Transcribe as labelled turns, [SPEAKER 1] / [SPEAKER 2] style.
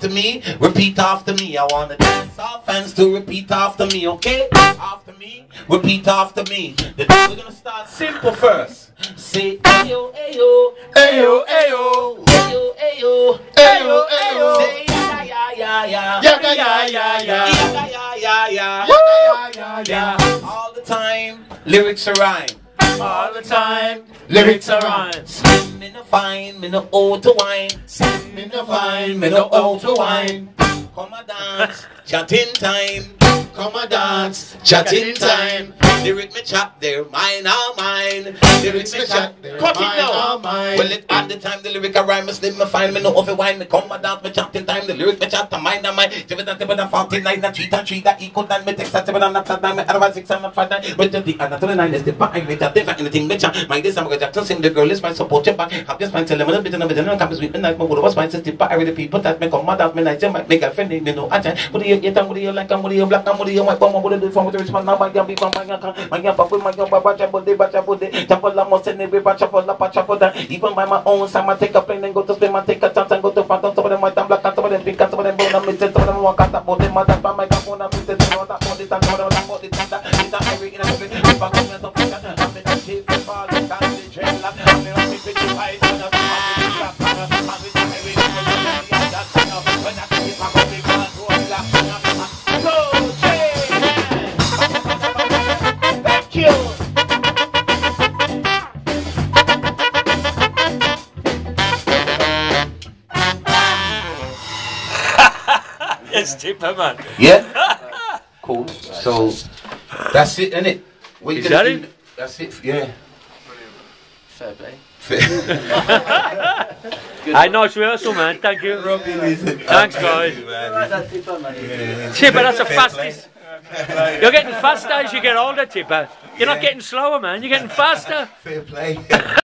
[SPEAKER 1] after me, repeat after me. I want the dance off fans to repeat after me, okay? After me, repeat after me. We're gonna start simple first. Say ayo, ayo, ayo, ayo, ayo, ayo, ayo, ayo. Say ya, ya, ya, ya, ya, ya, ya, ya, ya, ya, ya, ya, ya. All the time, lyrics are rhyme.
[SPEAKER 2] All the time, lyrics are rhyme.
[SPEAKER 1] Slim me no fine, me no old to wine. Slim me no fine, me no old to wine. Come a dance, chat in time. Come a dance, chat in time. Lyric me chat, they're mine are mine. Lyrics me chat, they're mine are mine. Well, it at the time the lyric a rhyme, me slim me fine, me no over wine. Me come a dance, me chat in time. The lyric me chat, the mine are mine. 49 and 3 and 3 that equal than me text 7 and 9, otherwise 6 and 5 9. But the and 29 is the back. I read that anything me chat. My this I'm gonna just sing the girl is my support your back. Have just find tell them a bit of a campus with night. My wood was my sister, but I read the people that make come out me night. Make a friend, you know. I what do you what do you like? What do you black? What do you white? What do you do for me to respond? Now my young people, my young papa, my young papa, chapel, la most and every batch of la pachapoda. Even by my own time, I take a plane and go to spend my take a chance and go to Phantom. Some of them white and black, some of them pink, some of them bone, some of them walk out about them, mother, my capone, I'm the water, all the time, all the time, it's a every in a every. If I come to Africa, I'm in the chief, the ball, the dance, the train, I'm in the 55, and I'm
[SPEAKER 2] Yes, Tippa, man.
[SPEAKER 1] Yeah. Cool. So that's it, innit? What you gonna do? That's it. Yeah.
[SPEAKER 2] Fair play.
[SPEAKER 3] Hey, nice rehearsal, man. Thank you. Thanks, guys. Tippa, that's the fastest. You're getting faster as you get older, Tippa. You're not getting slower, man. You're getting faster.
[SPEAKER 1] Fair play.